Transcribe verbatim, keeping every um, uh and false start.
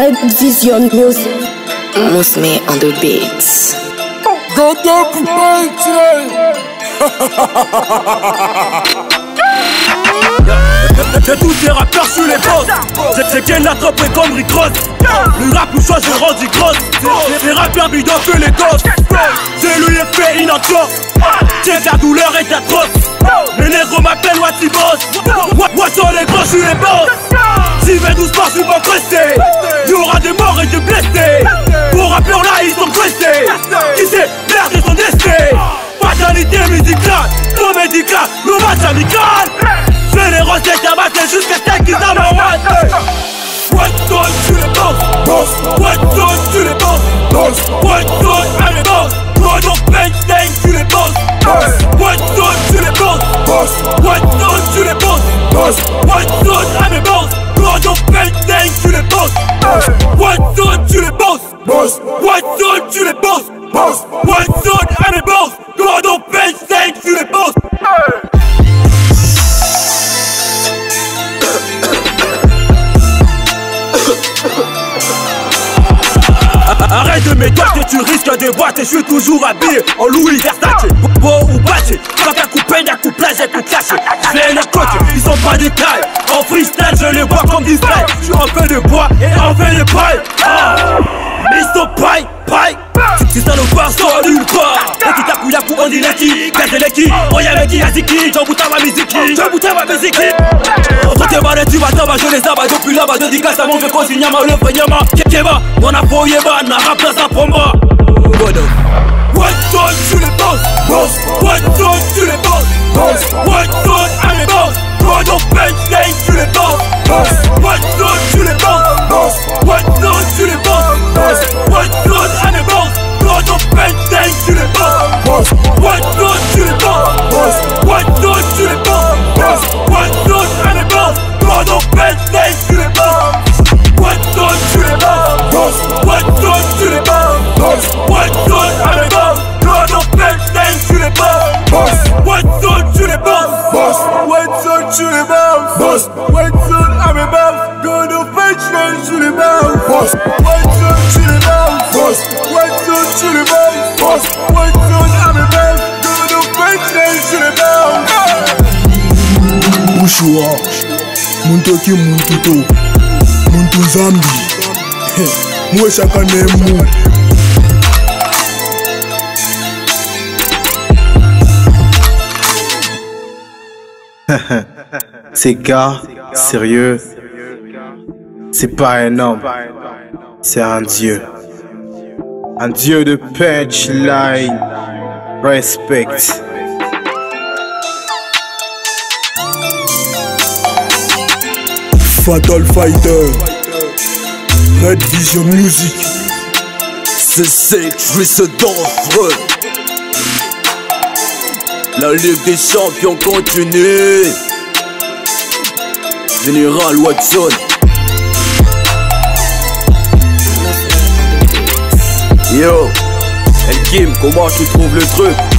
Red Vision Music. Musme on the beats. Go up, c'est tous ces rappeurs sur les bosses. C'est qu'elle la trop et comme Rick Ross. Le rap nous change et rendu grosse. C'est rappeurs bidons que les gosses. C'est lui et fait une encore. Tiens ta douleur est atroce. Les négros m'appellent Wati Boss. Moi sur les gros sur les boss. Si vais doucement je suis pas pressé. Il y aura des morts et des blessés. Pour rappeurs là ils sont pressés. Qui sait merde de son destin. Fatalité musicale, comédicale, le match amical. Fais les recettes à mater jusqu'à ce qu'ils en envoient. Weston tu les boss, Weston tu les boss, Weston à les boss, God of Pain tu les boss, Weston tu les boss, Weston tu les boss, Weston à les boss, God of Pain tu les boss, Weston tu les boss, Weston tu les boss, Weston à les boss, God of Pain tu les boss. Arrête de m'étoiler que tu risques de boîte et je suis toujours habillé en Louis Versace. Beau ou bâché, quand t'as coupé, y'a couplage, y'a tout caché. J'vais les coachs, ils sont pas des tailles. En freestyle, je les vois comme Israël. J'suis en feu de bois et en feu de paille. Ah, ils sont paille, paille. Si ça nous part, sort nulle part. Et qui t'a couillé pour on dit l'équipe. Gardez l'équipe, oh y'a mec qui a ziki. J'en boute à ma musique, j'en boute à ma musique. Quand t'es malade, tu vas t'en bas, je les abats. Depuis là-bas, dédicace à mon vieux cousin, y'a ma le vrai yama. Kekeba, mon apo yeba, n'a rap dans sa promo. Weston, tu les boss, Weston, tu les boss, Weston, à les boss, God of Pain, tu les boss, Weston, tu les boss, Weston, tu les boss, Weston, à les boss, God of Pain, tu les boss, Weston, tu les boss, Weston, tu les boss, Weston, à les boss, God of Pain, tu les boss, Weston, tu les boss, Weston, tu les boss, Weston, à les boss, God of Pain, tu les boss, Weston, tu les boss, Weston, tu les boss, Weston, à mes boss, God of Pain, tu les boss, Weston, tu les boss, Weston, tu les boss, Weston, à mes boss, God of Pain, tu les boss. Ushua, Muntoki Muntuto, Muntu Zambi, Mwe Shakanemu. Ces gars, sérieux, c'est pas un homme, c'est un dieu. Un dieu de punchline, respect. Fatal Fighter, Red Vision Music. C'est Cétrice dangereux. La Ligue des Champions continue. Général Watson. Yo, El Kim, comment tu trouves le truc?